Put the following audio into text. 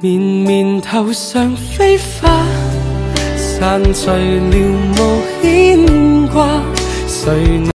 绵绵头上飞花，散聚了无牵挂。谁